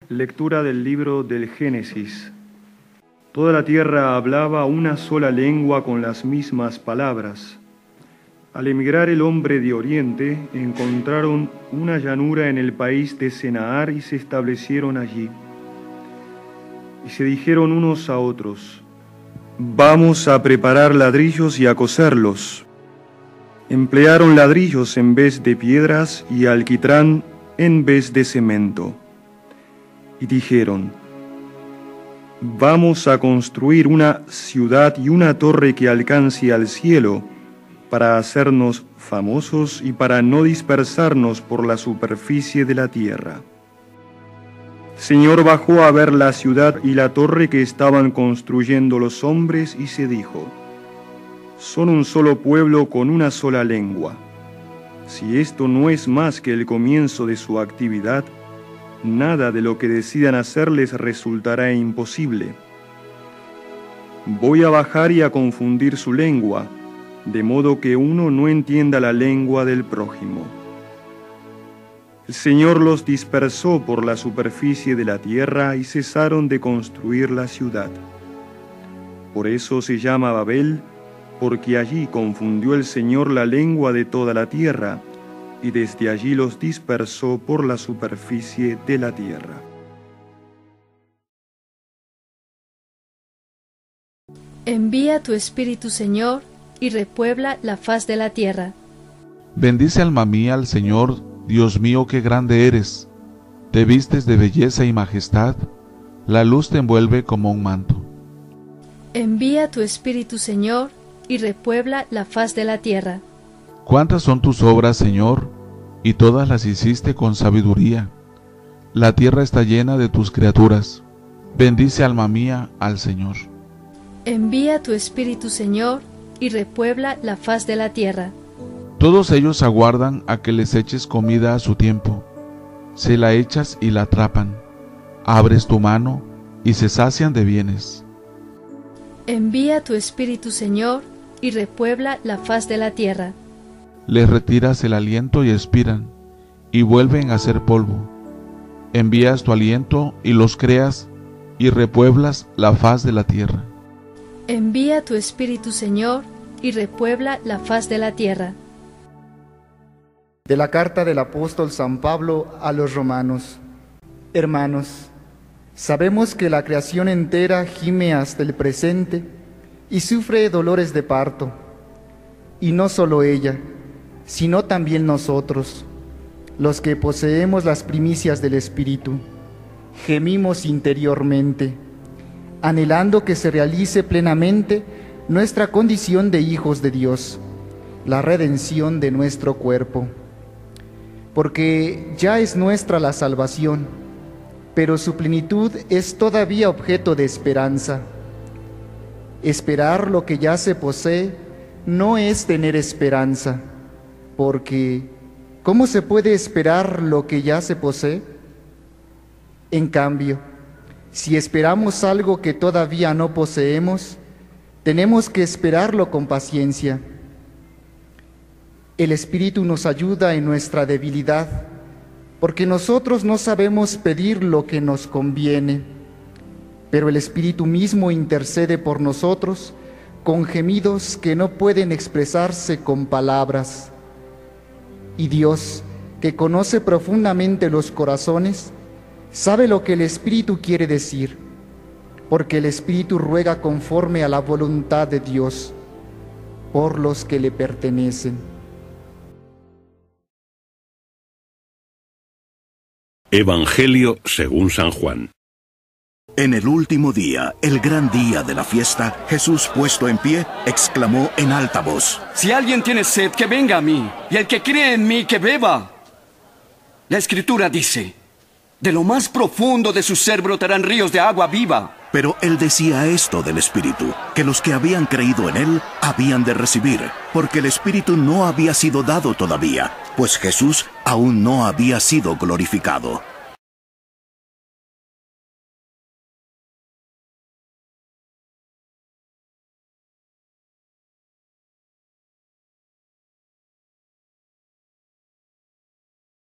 Lectura del libro del Génesis. Toda la tierra hablaba una sola lengua con las mismas palabras. Al emigrar el hombre de Oriente, encontraron una llanura en el país de Senaar y se establecieron allí. Y se dijeron unos a otros: vamos a preparar ladrillos y a coserlos. Emplearon ladrillos en vez de piedras y alquitrán en vez de cemento. Y dijeron: vamos a construir una ciudad y una torre que alcance al cielo, para hacernos famosos y para no dispersarnos por la superficie de la tierra. El Señor bajó a ver la ciudad y la torre que estaban construyendo los hombres y se dijo: son un solo pueblo con una sola lengua. Si esto no es más que el comienzo de su actividad, nada de lo que decidan hacer les resultará imposible. Voy a bajar y a confundir su lengua, de modo que uno no entienda la lengua del prójimo. El Señor los dispersó por la superficie de la tierra y cesaron de construir la ciudad. Por eso se llama Babel, porque allí confundió el Señor la lengua de toda la tierra, y desde allí los dispersó por la superficie de la tierra. Envía tu Espíritu, Señor, y repuebla la faz de la tierra. Bendice alma mía al Señor, Dios mío, qué grande eres. Te vistes de belleza y majestad, la luz te envuelve como un manto. Envía tu Espíritu, Señor, y repuebla la faz de la tierra. ¿Cuántas son tus obras, Señor? Y todas las hiciste con sabiduría. La tierra está llena de tus criaturas. Bendice alma mía al Señor. Envía tu Espíritu, Señor, y repuebla la faz de la tierra. Todos ellos aguardan a que les eches comida a su tiempo. Se la echas y la atrapan. Abres tu mano y se sacian de bienes. Envía tu Espíritu, Señor, y repuebla la faz de la tierra. Les retiras el aliento y expiran, y vuelven a ser polvo. Envías tu aliento y los creas, y repueblas la faz de la tierra. Envía tu Espíritu, Señor, y repuebla la faz de la tierra. De la carta del apóstol San Pablo a los romanos. Hermanos, sabemos que la creación entera gime hasta el presente y sufre dolores de parto, y no solo ella, sino también nosotros, los que poseemos las primicias del Espíritu, gemimos interiormente, anhelando que se realice plenamente nuestra condición de hijos de Dios, la redención de nuestro cuerpo. Porque ya es nuestra la salvación, pero su plenitud es todavía objeto de esperanza. Esperar lo que ya se posee no es tener esperanza, porque ¿cómo se puede esperar lo que ya se posee? En cambio, si esperamos algo que todavía no poseemos, tenemos que esperarlo con paciencia. El Espíritu nos ayuda en nuestra debilidad, porque nosotros no sabemos pedir lo que nos conviene, pero el Espíritu mismo intercede por nosotros con gemidos que no pueden expresarse con palabras. Y Dios, que conoce profundamente los corazones, sabe lo que el Espíritu quiere decir, porque el Espíritu ruega conforme a la voluntad de Dios por los que le pertenecen. Evangelio según San Juan. En el último día, el gran día de la fiesta, Jesús, puesto en pie, exclamó en alta voz: Si alguien tiene sed, que venga a mí, y el que cree en mí, que beba. La Escritura dice: de lo más profundo de su ser brotarán ríos de agua viva. Pero él decía esto del Espíritu, que los que habían creído en él habían de recibir, porque el Espíritu no había sido dado todavía, pues Jesús aún no había sido glorificado.